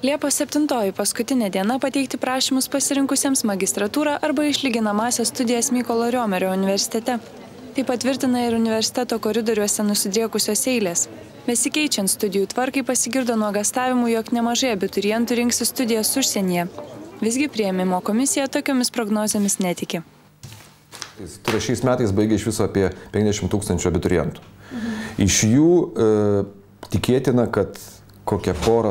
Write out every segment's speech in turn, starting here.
Liepos 7 paskutinė diena pateikti prašymus pasirinkusiems magistratūrą arba išlyginamąsias studijas Mykolo Riomerio universitete. Tai patvirtina ir universiteto koridoriuose nusidriekusios eilės. Besikeičiant studijų tvarkai pasigirdo nuogąstavimų, jog nemažai abiturientų rinksis studijas užsienyje. Visgi priėmimo komisija tokiomis prognozėmis netiki. Tai šiais metais baigė iš viso apie 50 000 abiturientų. Iš jų tikėtina, kad kokia porą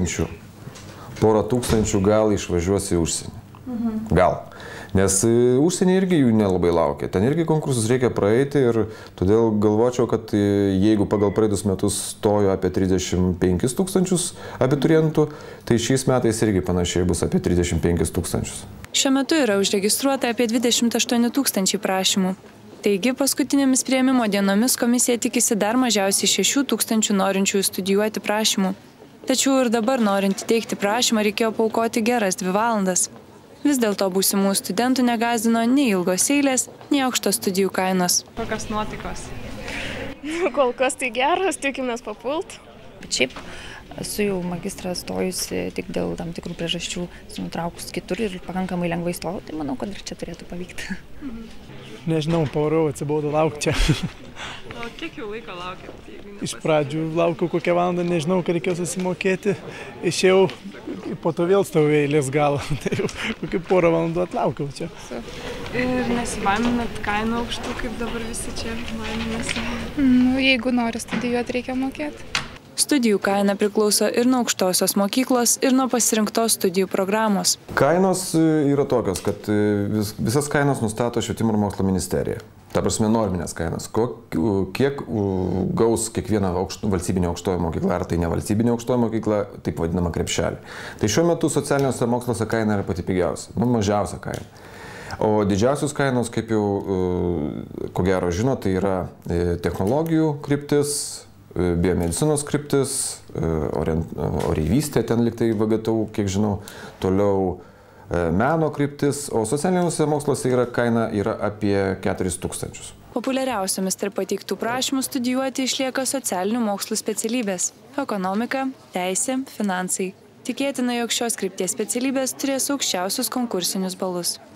tūkstančių gal išvažiuos į užsienį. Gal. Nes užsienį irgi jų nelabai laukia. Ten irgi konkursus reikia praeiti ir todėl galvočiau, kad jeigu pagal praeitus metus stojo apie 35 000 abiturientų, tai šiais metais irgi panašiai bus apie 35 000. Šiuo metu yra užregistruota apie 28 000 prašymų. Taigi, paskutinėmis priėmimo dienomis komisija tikisi dar mažiausiai 6 000 norinčių studijuoti prašymų. Tačiau ir dabar norint teikti prašymą reikėjo paaukoti geras 2 valandas. Vis dėlto būsimų studentų negąsdino nei ilgos eilės, nei aukštos studijų kainos. Kokios nuotaikos? Kol kas tai geras, tikimės papult. Bet šiaip esu jau magistrą stojusi tik dėl tam tikrų priežasčių, nutraukus kitur ir pakankamai lengvai stojau, tai manau, kad ir čia turėtų pavykti. Nežinau, pavarau, atsibaudu laukti čia. O kiek jau laiko laukėt? Iš pradžių laukiau kokią valandą, nežinau, kad reikėjo susimokėti. Išėjau, po to vėl stovėjau eilės galą. Tai jau kokį porą valandų atlaukiau čia. Ir nesibaiminat kainų aukštų, kaip dabar visi čia baiminasi? Jeigu nori studijuoti, reikia mokėti. Studijų kaina priklauso ir nuo aukštosios mokyklos, ir nuo pasirinktos studijų programos. Kainos yra tokios, kad visas kainas nustato Švietimo ir mokslo ministerija. Ta prasme, norminės kainas. Kiek gaus kiekviena valstybinė aukštoji mokykla, ar tai ne valstybinė aukštoji mokykla, taip vadinama krepšelį. Tai šiuo metu socialiniuose moksluose kaina yra pati pigiausia, mažiausia kaina. O didžiausios kainos, kaip jau ko gero žino, tai yra technologijų kryptis, biomedicinos kryptis, oreivystė ten liktai VGTU, kiek žinau, toliau meno kryptis, o socialiniuose moksluose kaina yra apie 4 000. Populiariausiomis tarp pateiktų prašymų studijuoti išlieka socialinių mokslų specialybės – ekonomika, teisė, finansai. Tikėtina, jog šios krypties specialybės turės aukščiausius konkursinius balus.